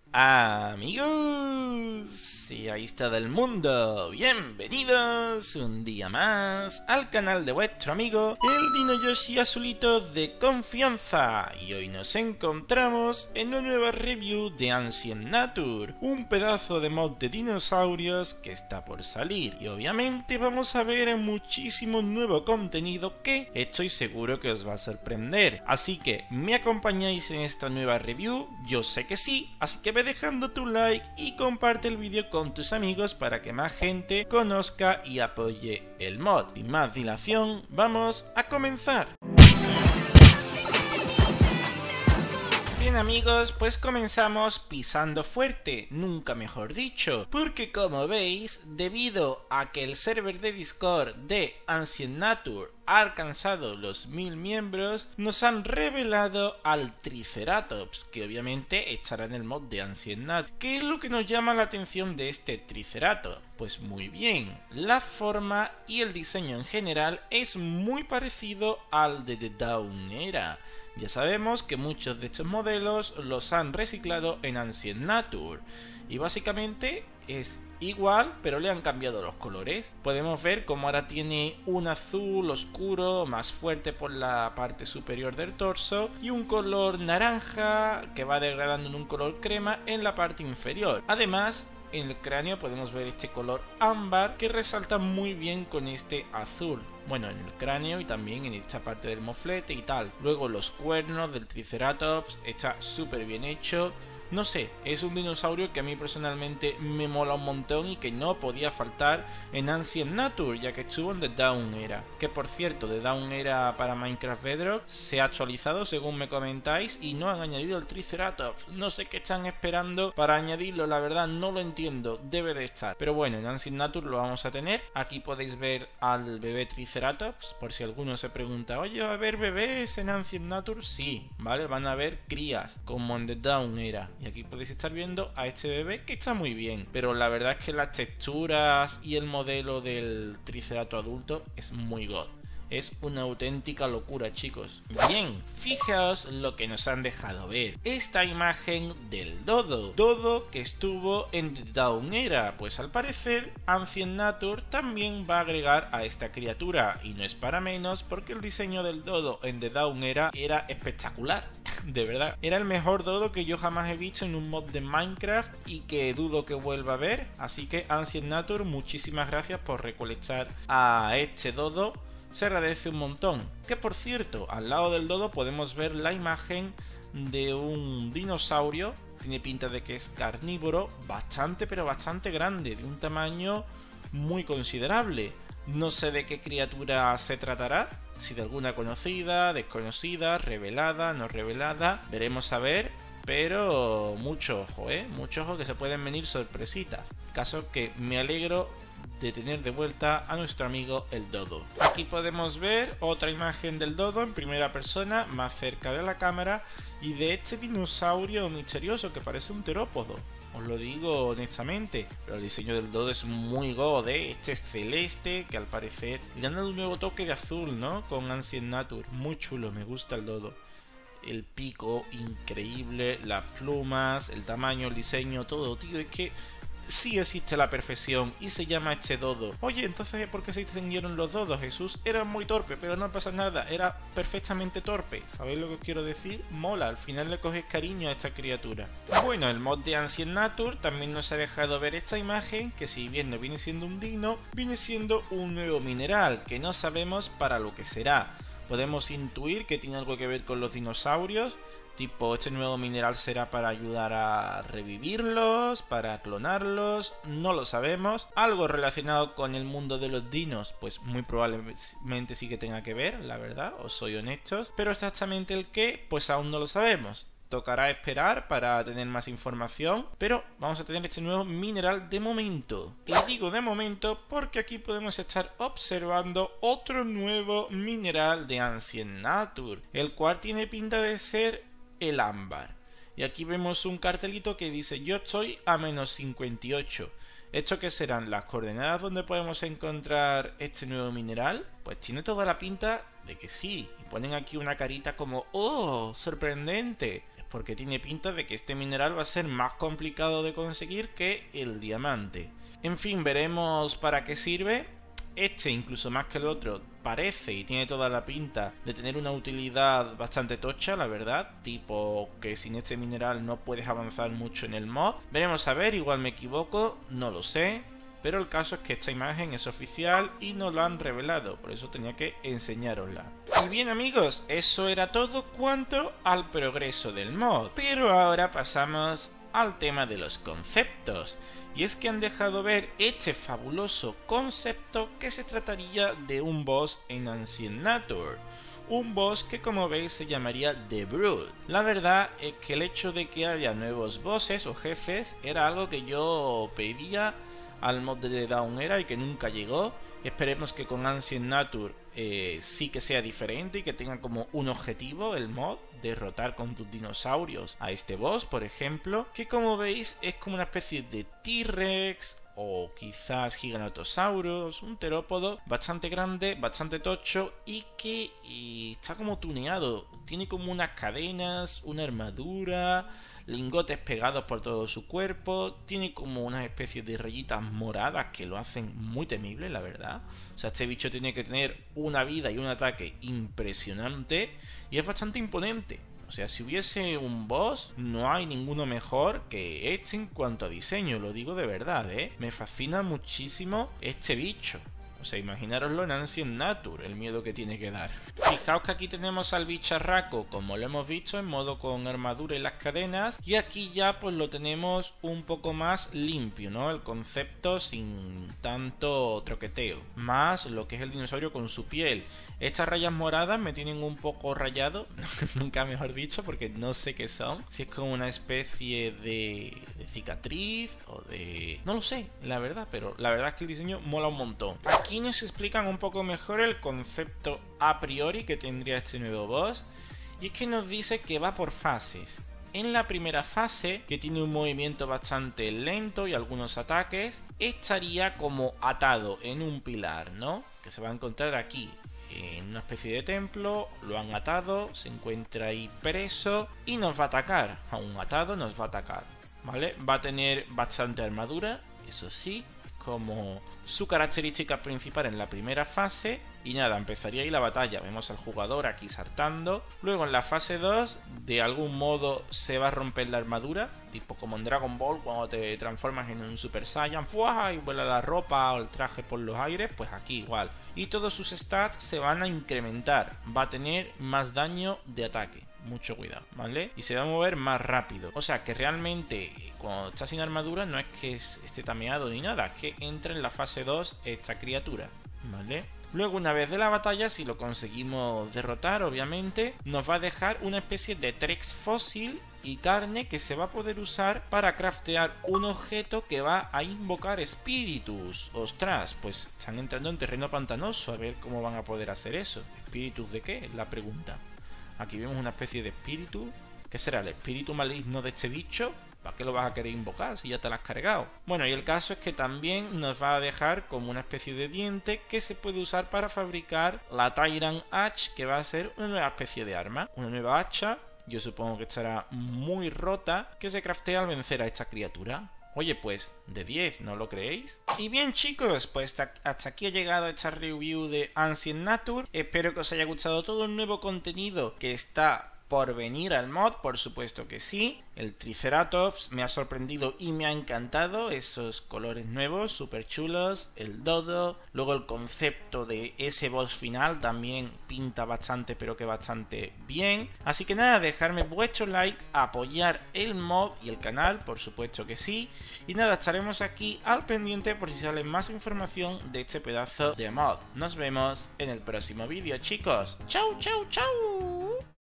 Amigos, y ahí está del mundo, bienvenidos un día más al canal de vuestro amigo el Dino Yoshi Azulito de confianza. Y hoy nos encontramos en una nueva review de Ancient Nature, un pedazo de mod de dinosaurios que está por salir. Y obviamente vamos a ver muchísimo nuevo contenido que estoy seguro que os va a sorprender. Así que, ¿me acompañáis en esta nueva review? Yo sé que sí, así que ve dejando tu like y comparte el vídeo con tus amigos para que más gente conozca y apoye el mod. Sin más dilación, vamos a comenzar. Bien amigos, pues comenzamos pisando fuerte, nunca mejor dicho, porque como veis, debido a que el server de Discord de Ancient Nature ha alcanzado los 1000 miembros, nos han revelado al Triceratops, que obviamente estará en el mod de Ancient Nature. ¿Qué es lo que nos llama la atención de este Triceratops? Pues muy bien, la forma y el diseño en general es muy parecido al de The Dawn Era. Ya sabemos que muchos de estos modelos los han reciclado en Ancient Nature y básicamente es igual, pero le han cambiado los colores. Podemos ver cómo ahora tiene un azul oscuro más fuerte por la parte superior del torso y un color naranja que va degradando en un color crema en la parte inferior. Además, en el cráneo podemos ver este color ámbar que resalta muy bien con este azul. Bueno, en el cráneo y también en esta parte del moflete y tal. Luego los cuernos del Triceratops está súper bien hecho. No sé, es un dinosaurio que a mí personalmente me mola un montón y que no podía faltar en Ancient Nature, ya que estuvo en The Dawn Era. Que por cierto, The Dawn Era para Minecraft Bedrock se ha actualizado según me comentáis y no han añadido el Triceratops. No sé qué están esperando para añadirlo, la verdad no lo entiendo, debe de estar. Pero bueno, en Ancient Nature lo vamos a tener. Aquí podéis ver al bebé Triceratops, por si alguno se pregunta, oye, ¿va a haber bebés en Ancient Nature? Sí, ¿vale? Van a haber crías, como en The Dawn Era. Y aquí podéis estar viendo a este bebé que está muy bien, pero la verdad es que las texturas y el modelo del Triceratops adulto es muy god. Es una auténtica locura, chicos. Bien, fijaos lo que nos han dejado ver. Esta imagen del Dodo. Dodo que estuvo en The Dawn Era. Pues al parecer, Ancient Nature también va a agregar a esta criatura. Y no es para menos porque el diseño del Dodo en The Dawn Era era espectacular. De verdad. Era el mejor Dodo que yo jamás he visto en un mod de Minecraft y que dudo que vuelva a ver. Así que Ancient Nature, muchísimas gracias por recolectar a este Dodo. Se agradece un montón. Que por cierto, al lado del Dodo podemos ver la imagen de un dinosaurio. Tiene pinta de que es carnívoro, bastante pero bastante grande, de un tamaño muy considerable. No sé de qué criatura se tratará, si de alguna conocida, desconocida, revelada, no revelada, veremos a ver. Pero mucho ojo, mucho ojo que se pueden venir sorpresitas. Caso que me alegro de tener de vuelta a nuestro amigo el Dodo. Aquí podemos ver otra imagen del Dodo en primera persona, más cerca de la cámara, y de este dinosaurio misterioso que parece un terópodo. Os lo digo honestamente, pero el diseño del Dodo es muy god, Este es celeste, que al parecer le han dado un nuevo toque de azul, ¿no? Con Ancient Nature. Muy chulo, me gusta el Dodo. El pico, increíble, las plumas, el tamaño, el diseño, todo, tío, es que sí existe la perfección y se llama este Dodo. Oye, entonces ¿por qué se extinguieron los Dodos, Jesús? Era muy torpe, pero no pasa nada, era perfectamente torpe. ¿Sabéis lo que os quiero decir? Mola, al final le coges cariño a esta criatura. Bueno, el mod de Ancient Nature también nos ha dejado ver esta imagen, que si bien no viene siendo un dino, viene siendo un nuevo mineral, que no sabemos para lo que será. Podemos intuir que tiene algo que ver con los dinosaurios. Tipo, este nuevo mineral será para ayudar a revivirlos, para clonarlos, no lo sabemos. Algo relacionado con el mundo de los dinos, pues muy probablemente sí que tenga que ver, la verdad, os soy honestos. Pero exactamente el qué, pues aún no lo sabemos. Tocará esperar para tener más información, pero vamos a tener este nuevo mineral de momento. Y digo de momento porque aquí podemos estar observando otro nuevo mineral de Ancient Nature, el cual tiene pinta de ser el ámbar. Y aquí vemos un cartelito que dice yo estoy a -58. ¿Esto qué serán? ¿Las coordenadas donde podemos encontrar este nuevo mineral? Pues tiene toda la pinta de que sí. Y ponen aquí una carita como ¡oh! ¡Sorprendente! porque tiene pinta de que este mineral va a ser más complicado de conseguir que el diamante. En fin, veremos para qué sirve. Este, incluso más que el otro, parece y tiene toda la pinta de tener una utilidad bastante tocha, la verdad. Tipo que sin este mineral no puedes avanzar mucho en el mod. Veremos a ver, igual me equivoco, no lo sé. Pero el caso es que esta imagen es oficial y no la han revelado, por eso tenía que enseñárosla. Y bien amigos, eso era todo cuanto al progreso del mod. Pero ahora pasamos al tema de los conceptos. Y es que han dejado ver este fabuloso concepto que se trataría de un boss en Ancient Nature. Un boss que como veis se llamaría The Brood. La verdad es que el hecho de que haya nuevos bosses o jefes era algo que yo pedía al mod de Down Era y que nunca llegó. Esperemos que con Ancient Nature sí que sea diferente y que tenga como un objetivo el mod, derrotar con tus dinosaurios a este boss, por ejemplo, que como veis es como una especie de T-Rex o quizás Giganotosaurus, un terópodo bastante grande, bastante tocho y que está como tuneado, tiene como unas cadenas, una armadura, lingotes pegados por todo su cuerpo, tiene como unas especies de rayitas moradas que lo hacen muy temible, la verdad. O sea, este bicho tiene que tener una vida y un ataque impresionante y es bastante imponente. O sea, si hubiese un boss, no hay ninguno mejor que este en cuanto a diseño, lo digo de verdad, ¿eh? Me fascina muchísimo este bicho. O sea, imaginaroslo en Ancient Nature, el miedo que tiene que dar. Fijaos que aquí tenemos al bicharraco, como lo hemos visto, en modo con armadura y las cadenas. Y aquí ya pues lo tenemos un poco más limpio, ¿no? El concepto sin tanto troqueteo. Más lo que es el dinosaurio con su piel. Estas rayas moradas me tienen un poco rayado, nunca mejor dicho, porque no sé qué son. Si es como una especie de cicatriz o de... no lo sé, la verdad, pero la verdad es que el diseño mola un montón. Aquí nos explican un poco mejor el concepto a priori que tendría este nuevo boss. Y es que nos dice que va por fases. En la primera fase, que tiene un movimiento bastante lento y algunos ataques, estaría como atado en un pilar, ¿no? Que se va a encontrar aquí, en una especie de templo, lo han atado, se encuentra ahí preso y nos va a atacar. Aún atado nos va a atacar, ¿vale? Va a tener bastante armadura, eso sí, como su característica principal en la primera fase. Y nada, empezaría ahí la batalla. Vemos al jugador aquí saltando. Luego en la fase 2, de algún modo se va a romper la armadura, tipo como en Dragon Ball cuando te transformas en un Super Saiyan, ¡fua! Y vuela la ropa o el traje por los aires, pues aquí igual. Y todos sus stats se van a incrementar. Va a tener más daño de ataque. Mucho cuidado, ¿vale? Y se va a mover más rápido. O sea que realmente cuando está sin armadura no es que esté tameado ni nada, es que entra en la fase 2 esta criatura, ¿vale? Luego, una vez de la batalla, si lo conseguimos derrotar, obviamente, nos va a dejar una especie de Trex fósil y carne que se va a poder usar para craftear un objeto que va a invocar espíritus. ¡Ostras! Pues están entrando en terreno pantanoso, a ver cómo van a poder hacer eso. ¿Espíritus de qué? Es la pregunta. Aquí vemos una especie de espíritu. ¿Qué será? ¿El espíritu maligno de este bicho? ¿Para qué lo vas a querer invocar si ya te lo has cargado? Bueno, y el caso es que también nos va a dejar como una especie de diente que se puede usar para fabricar la Tyrant Axe, que va a ser una nueva especie de arma. Una nueva hacha, yo supongo que estará muy rota, que se craftea al vencer a esta criatura. Oye, pues, de 10, ¿no lo creéis? Y bien chicos, pues hasta aquí ha llegado esta review de Ancient Nature. Espero que os haya gustado todo el nuevo contenido que está por venir al mod, por supuesto que sí. El Triceratops me ha sorprendido y me ha encantado, esos colores nuevos, súper chulos, el dodo, luego el concepto de ese boss final también pinta bastante, pero que bastante bien. Así que nada, dejarme vuestro like, apoyar el mod y el canal, por supuesto que sí. Y nada, estaremos aquí al pendiente por si sale más información de este pedazo de mod. Nos vemos en el próximo vídeo, chicos. ¡Chau, chau, chau!